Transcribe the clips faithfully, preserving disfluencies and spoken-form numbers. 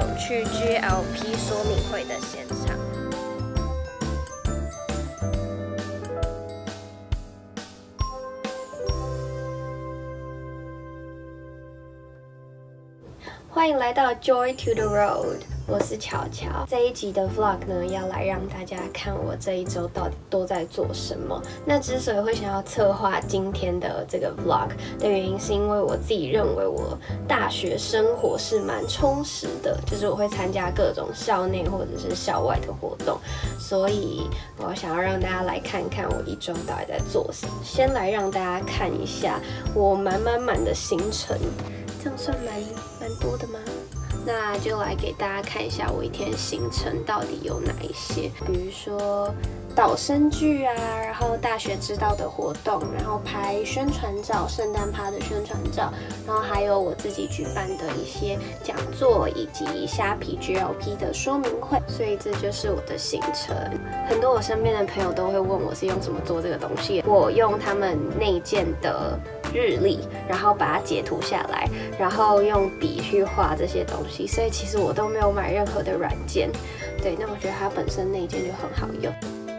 走去 G L P 说明会的现场。欢迎来到 Joy to the Road， 我是乔乔。这一集的 Vlog 呢，要来让大家看我这一周到底都在做什么。那之所以会想要策划今天的这个 Vlog 的原因，是因为我自己认为我大学生活是蛮充实的，就是我会参加各种校内或者是校外的活动，所以我想要让大家来看看我一周到底在做什么。先来让大家看一下我满满满的行程。这样算蛮蛮多的吗？那就来给大家看一下我一天行程到底有哪一些，比如说导生剧啊，然后大学知道的活动，然后拍宣传照，圣诞趴的宣传照，然后还有我自己举办的一些讲座，以及虾皮 G L P 的说明会，所以这就是我的行程。很多我身边的朋友都会问我是用什么做这个东西，我用他们内建的日历，然后把它截图下来，然后用笔去画这些东西，所以其实我都没有买任何的软件。对，那我觉得它本身内建就很好用。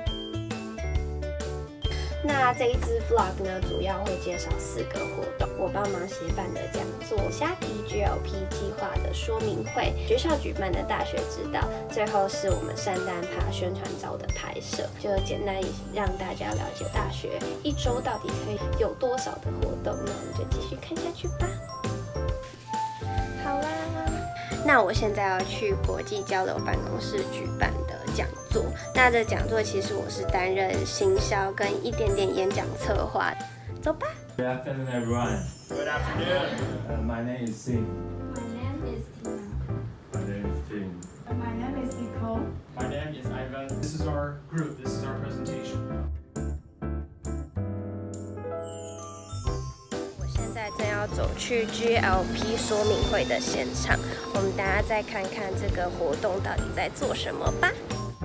那这一支 vlog 呢，主要会介绍四个活动，我帮忙协办的讲座、虾皮 G L P 计划的说明会、学校举办的大学指导，最后是我们圣诞趴宣传照的拍摄，就简单让大家了解大学一周到底可以有多少的活动。那我们就继续看下去吧。好啦，那我现在要去国际交流办公室举办的讲座。那这讲座其实我是担任行销跟一点点演讲策划。走吧。 Good afternoon, everyone. Good afternoon. Uh, my name is Sing. My name is Tina. My name is Jim. And my name is Nicole. My name is Ivan. This is our group. This is our presentation. 我现在正要走去 G L P 说明会的现场，我们大家再看看这个活动到底在做什么吧。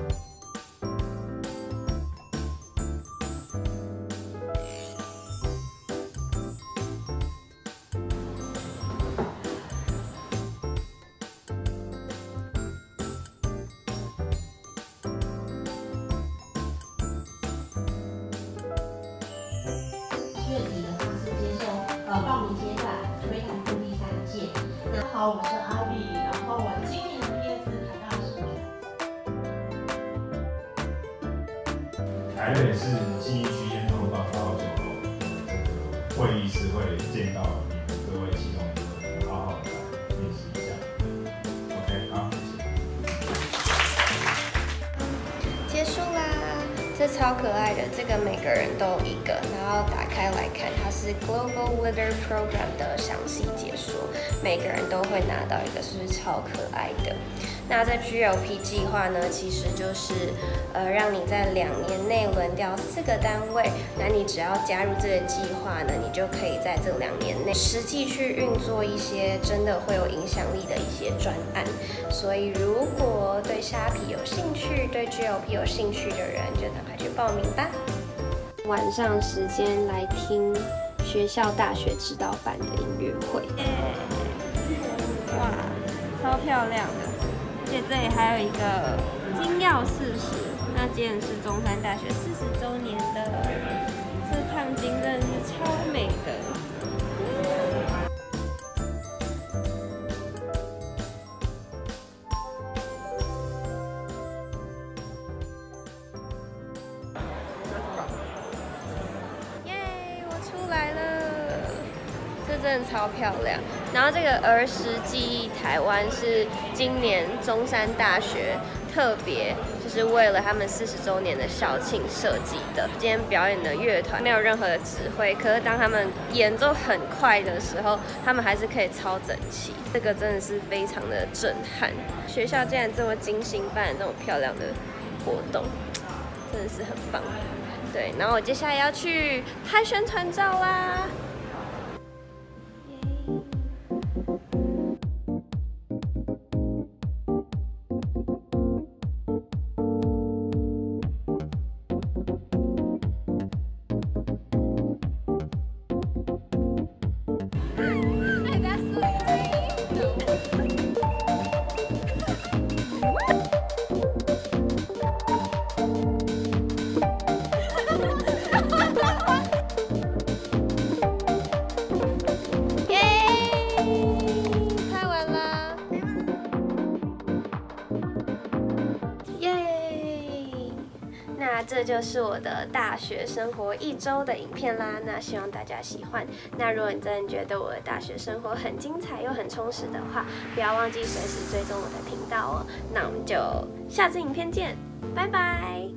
月底的方式接受呃报名阶段，推展出第三届。大家好，我是阿丽，然后我今年毕业自台大社台北市信义区烟头道八号九楼这个会议室会见到你们各位其中一个，好好的来练习一下。OK， 好，谢谢。 结束啦。这超可爱的，这个每个人都有一个，然后打开来看，它是 Global Weather Program 的详细解说，每个人都会拿到一个，是不是超可爱的？那这 G L P 计划呢，其实就是呃让你在两年内轮调四个单位，那你只要加入这个计划呢，你就可以在这两年内实际去运作一些真的会有影响力的一些专案。所以如果对虾皮有兴趣，对 G L P 有兴趣的人，就赶快去报名吧。晚上时间来听学校大学指导班的音乐会，哇，超漂亮的！而且这里还有一个金曜四十，那今天是中山大学四十周年的，这烫金真的是超美的。耶，我出来了，这真的超漂亮。然后这个儿时记忆台湾是今年中山大学特别就是为了他们四十周年的校庆设计的。今天表演的乐团没有任何的指挥，可是当他们演奏很快的时候，他们还是可以超整齐。这个真的是非常的震撼。学校竟然这么精心办这种漂亮的活动，真的是很棒。对，然后我接下来要去拍宣传照啦。 那这就是我的大学生活一周的影片啦。那希望大家喜欢。那如果你真的觉得我的大学生活很精彩又很充实的话，不要忘记随时追踪我的频道哦。那我们就下次影片见，拜拜。